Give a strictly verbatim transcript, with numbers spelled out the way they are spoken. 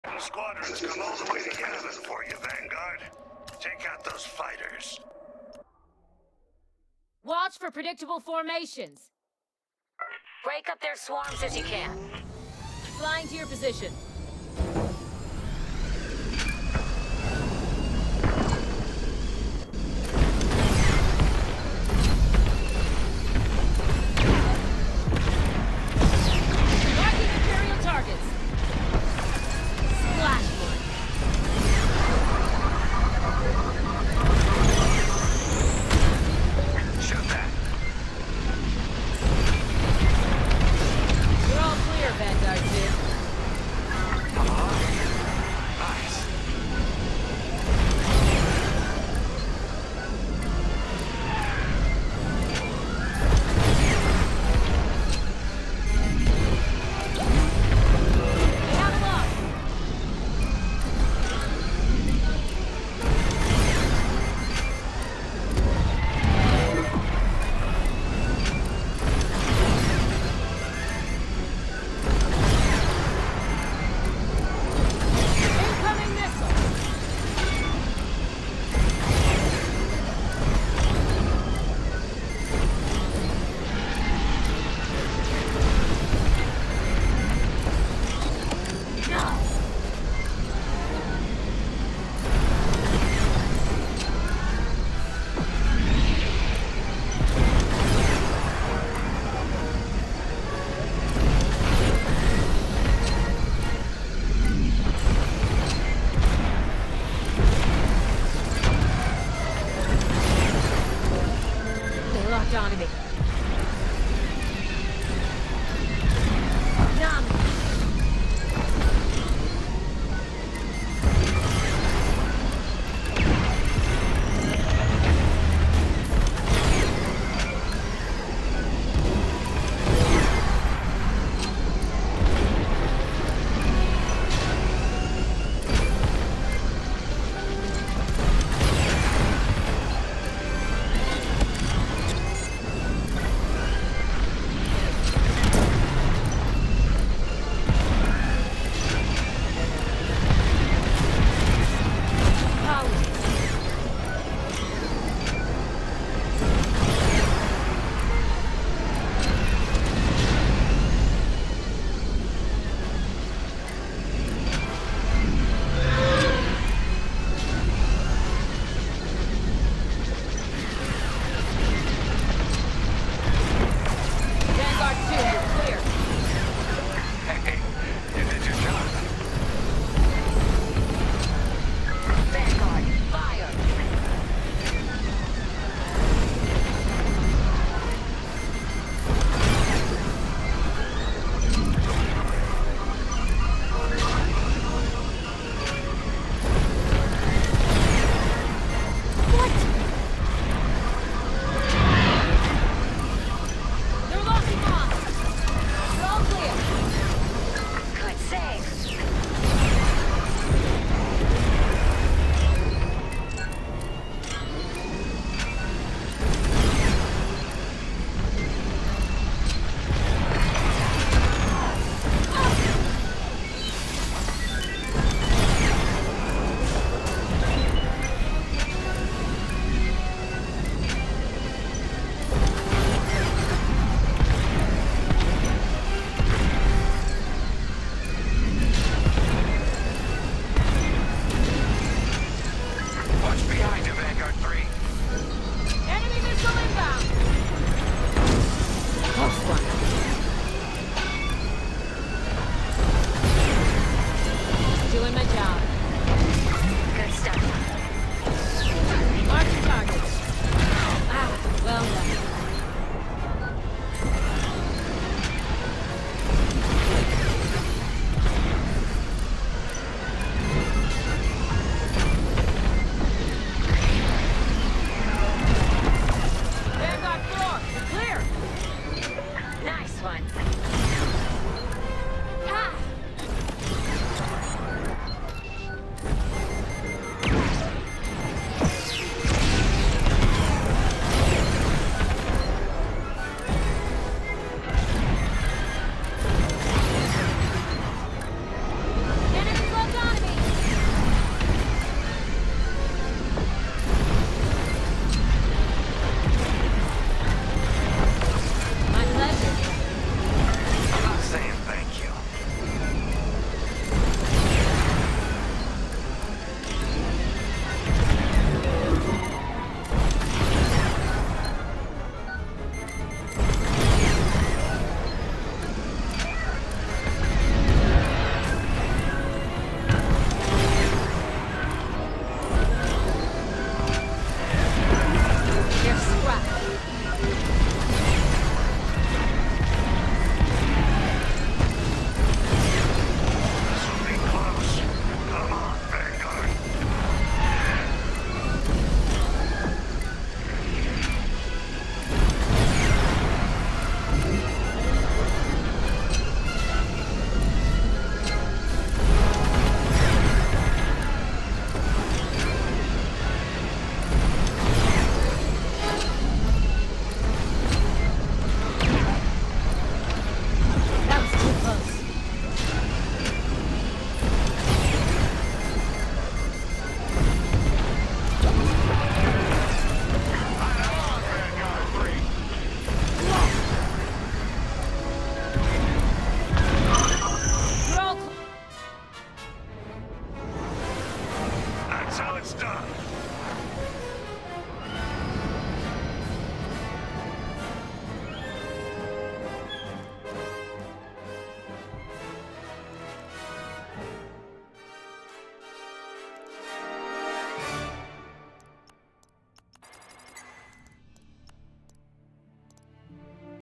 Squadrons come all the way to Yavin for you, Vanguard. Take out those fighters. Watch for predictable formations. Break up their swarms as you can. Flying to your position. Marking Imperial targets. Splash one. Shoot that. You're all clear, Vanguard two. Nice. We have a lock. Incoming missile. They locked onto me. Numb. Apologies. Vanguard two, you're clear. Hey, you did your job. Vanguard, fire! They're locking on. You're all clear. Good save! Watch behind you, Vanguard three. Enemy missile inbound. Close one. Doing my job. Good stuff. Marking targets. Ah, well done.